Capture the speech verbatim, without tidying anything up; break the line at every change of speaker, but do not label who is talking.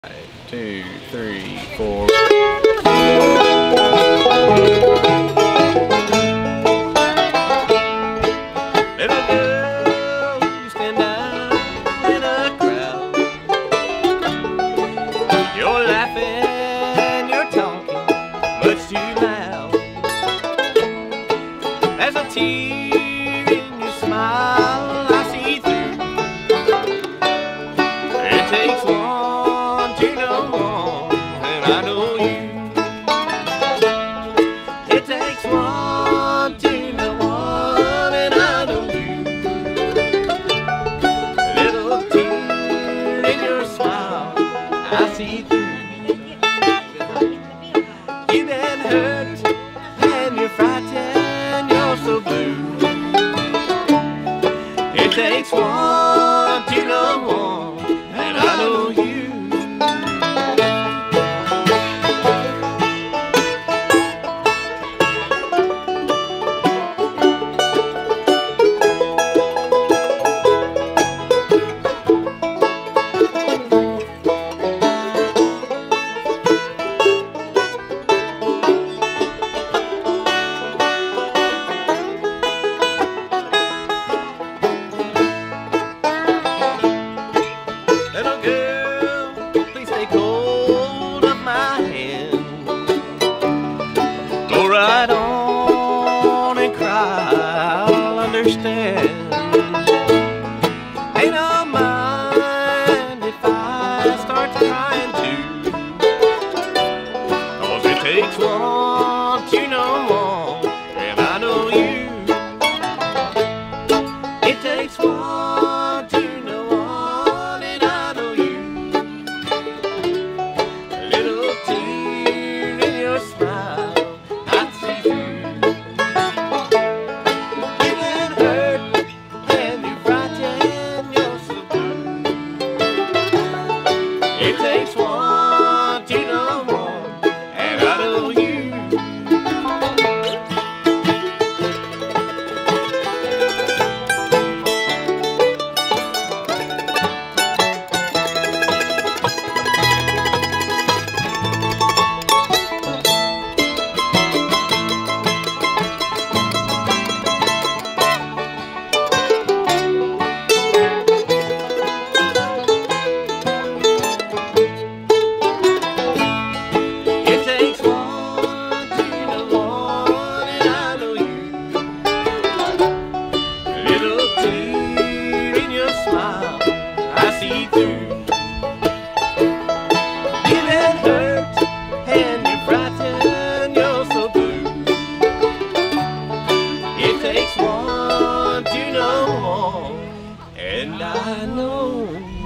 Two, three, four. Little girl, you stand out in a crowd. You're laughing, you're talking much too loud. There's a tear in your smile I see through. It takes one to know one, and I know you. It takes one to know one, and I know you. A little tear in your smile I see through. You've been hurt and you're frightened, you're so blue. It takes one to know one, and I know you. Little girl, please take hold of my hand. Go right on and cry, I'll understand. Ain't no mind if I start crying too, 'cause it takes one to know one, and I know you. It takes one to know one, and I know you. A little tear in your smile I see through. You've been hurt and you're frightened, you're so blue. It takes one to know one, and I know you. It takes one to know one, and I know you. A little tear in your smile I see through. You've been hurt and you're frightened, you're so blue. It takes one to know one, and I know